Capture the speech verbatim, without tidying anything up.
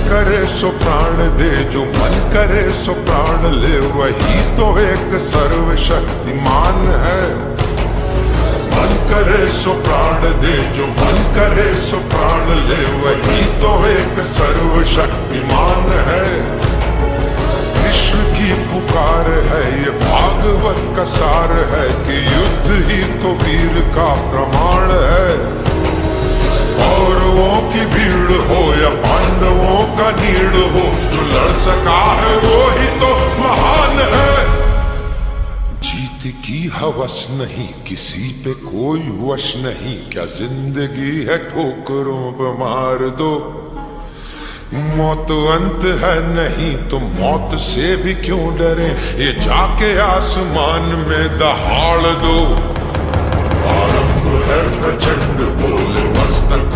करे सो प्राण दे, जो मन करे सो प्राण ले, वही तो एक सर्वशक्तिमान है। मन करे सो प्राण दे, जो मन करे सो प्राण ले, वही तो एक सर्वशक्तिमान है। कृष्ण की पुकार है ये भागवत का सार है, कि युद्ध ही तो वीर का प्रमाण है। कौरवों की भीड़ हो या पांडवों का नीड़ हो, जो लड़ सका है वो ही तो महान है। जीत की हवस नहीं, किसी पे कोई वश नहीं, क्या जिंदगी है ठोकरों पे मार दो। मौत अंत है नहीं तो मौत से भी क्यों डरे, ये जाके आसमान में दहाड़ दो। आरंभ है प्रचंड बोले मस्तक